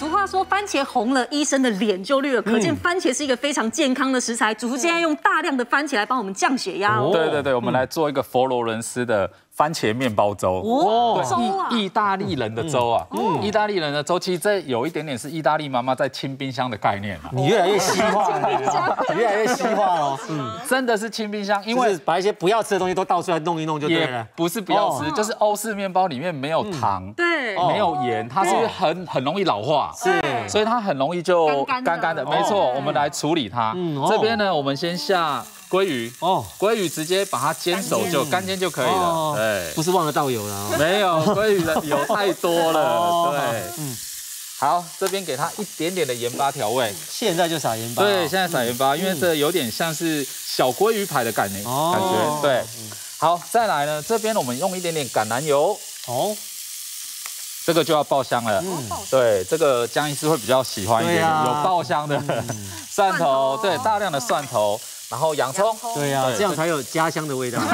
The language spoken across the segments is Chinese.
俗话说，番茄红了，医生的脸就绿了，可见番茄是一个非常健康的食材。主厨今天用大量的番茄来帮我们降血压哦。 对对对，我们来做一个佛罗伦斯的番茄面包粥。 哦，粥啊， 意大利人的粥啊，意大利人的粥，其实这有一点点是意大利妈妈在清冰箱的概念啊。 你越来越西化了，你越来越西化了。 真的是清冰箱，因为因为把一些不要吃的东西都倒出来弄一弄就对也了。 不是不要吃，就是欧式面包里面没有糖， 对， 没有盐，它是很容易老化， 是所以它很容易就干干的。没错，我们来处理它。这边呢，我们先下鲑鱼，鲑鱼直接把它煎熟就干煎就可以了。对， 不是忘了倒油了。 没有鲑鱼的油太多了。对，好，这边给它一点点的盐巴调味。 现在就撒盐巴。 对，现在撒盐巴，因为这有点像是小鲑鱼排的感觉。对，好，再来呢，这边我们用一点点橄榄油。这个就要爆香了。对，这个江医师会比较喜欢一点，有爆香的蒜头，对，大量的蒜头。然后洋葱， 对呀，这样才有家乡的味道。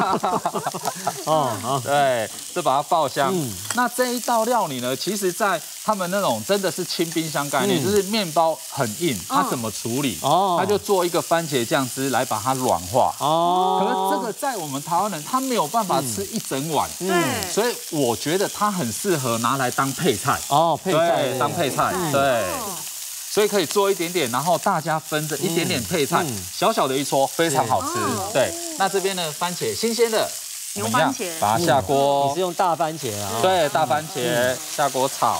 对，就把它爆香。那这一道料理呢，其实在他们那种真的是清冰箱概念，就是面包很硬，它怎么处理？他就做一个番茄酱汁来把它软化。可是这个在我们台湾人，他没有办法吃一整碗。 对， 所以我觉得它很适合拿来当配菜。 配菜当配菜，对。所以可以做一点点，然后大家分着一点点配菜，小小的一撮，非常好吃。对，那这边呢，番茄新鲜的， 牛番茄， 把它下锅。 你是用大番茄啊？ 对，大番茄下锅炒，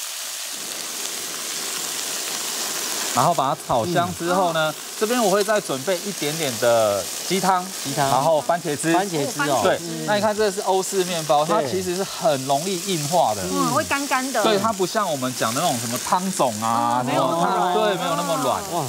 然后把它炒香之后呢，这边我会再准备一点点的鸡汤，然后番茄汁， 哦。 对，那你看这是欧式面包，它其实是很容易硬化的， 会干干的。 对，它不像我们讲的那种什么汤种啊，没有那么软。哇，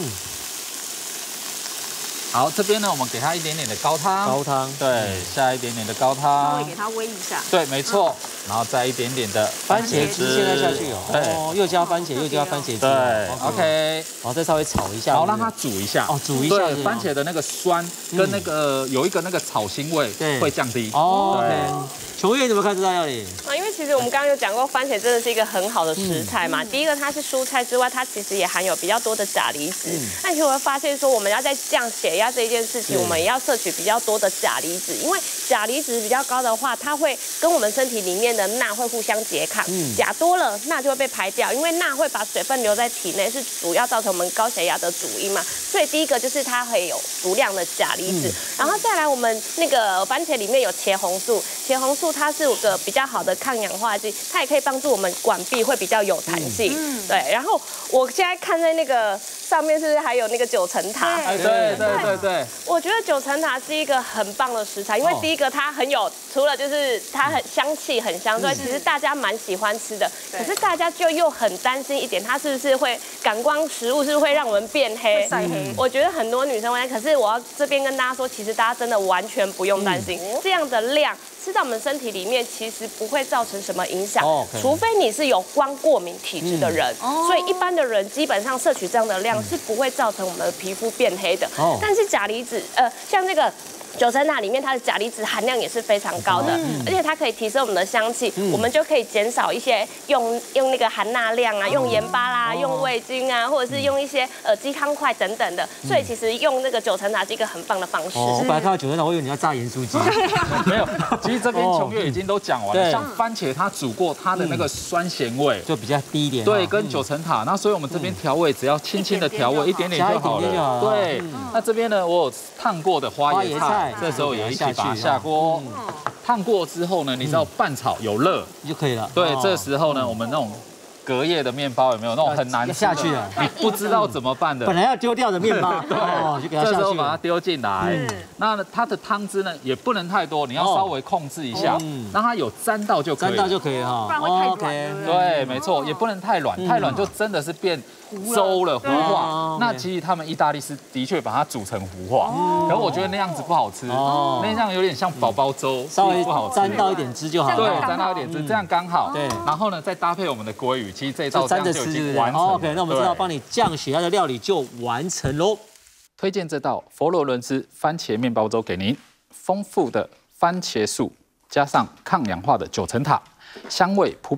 好，这边呢，我们给它一点点的高汤，对，下一点点的高汤， 稍微给它煨一下， 对，没错，然后再一点点的番茄汁，现在下去哦，又加番茄，又加番茄汁， 对 ，OK， 然后再稍微炒一下， 然后让它煮一下， 煮一下， 对，番茄的那个酸跟那个有一个那个草腥味会降低。 OK，琼月怎么看这道料理？ 因为其实我们刚刚有讲过，番茄真的是一个很好的食材嘛。第一个，它是蔬菜之外，它其实也含有比较多的钾离子。那其实我会发现说，我们要在降血压这一件事情，我们也要摄取比较多的钾离子，因为钾离子比较高的话，它会跟我们身体里面的钠会互相拮抗。钾多了，钠就会被排掉，因为钠会把水分留在体内，是主要造成我们高血压的主因嘛。所以第一个就是它会有足量的钾离子，然后再来我们那个番茄里面有茄红素，茄红素它是有个比较好的抗氧化剂，它也可以帮助我们管壁会比较有弹性。对，然后我现在看在那个上面是不是还有那个九层塔？ 对。 我觉得九层塔是一个很棒的食材，因为第一个它很有，除了就是它很香气很香之外，其实大家蛮喜欢吃的。可是大家就又很担心一点，它是不是会感光食物是不是会让我们变黑？晒黑。我觉得很多女生会，可是我要这边跟大家说，其实大家真的完全不用担心，这样的量吃到我们身体里面，其实不会造成什么影响，除非你是有光过敏体质的人。所以一般的人基本上摄取这样的量是不会造成我们的皮肤变黑的。但是钾离子，像这个。九层塔里面它的钾离子含量也是非常高的，而且它可以提升我们的香气，我们就可以减少一些用那个含钠量啊，用盐巴啦，用味精啊，或者是用一些鸡汤块等等的。所以其实用那个九层塔是一个很棒的方式。 我本来看到九层塔，我以为你要炸盐酥鸡。 没有，其实这边琼月已经都讲完了。像番茄它煮过，它的那个酸咸味就比较低一点。 对，跟九层塔，那所以我们这边调味只要轻轻的调味，一点点就好了。对，那这边呢，我有烫过的花椰菜。这时候也一起把它下锅，烫过之后呢，你知道拌炒有热就可以了。 对，这时候呢，我们那种隔夜的面包有没有那种很难下去的？ 你不知道怎么办的， 本来要丢掉的面包， 对， 就给它下去。 这时候把它丢进来，那它的汤汁呢也不能太多，你要稍微控制一下，让它有沾到就可以， 沾到就可以哈， 不然会太软。 对，没错，也不能太软，太软就真的是变粥了，糊化。那其实他们意大利是的确把它煮成糊化，可是我觉得那样子不好吃，那样有点像宝宝粥， 稍微不好吃， 沾到一点汁就好。 对，沾到一点汁，这样刚好。对，然后呢再搭配我们的鲑鱼，其实这一道沾着吃就完成。OK， 那我们这道帮你降血压的料理就完成喽。 推荐这道佛罗伦斯番茄面包粥给您，丰富的番茄素加上抗氧化的九层塔，香味扑鼻，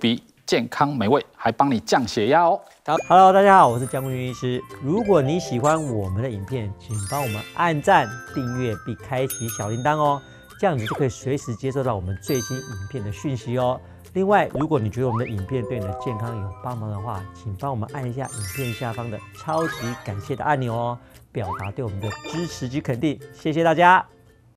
健康美味，还帮你降血压哦。 Hello， 大家好，我是江坤医师。如果你喜欢我们的影片，请帮我们按赞、订阅并开启小铃铛哦，这样子就可以随时接收到我们最新影片的讯息哦。另外，如果你觉得我们的影片对你的健康有帮忙的话，请帮我们按一下影片下方的超级感谢的按钮哦，表达对我们的支持及肯定。谢谢大家。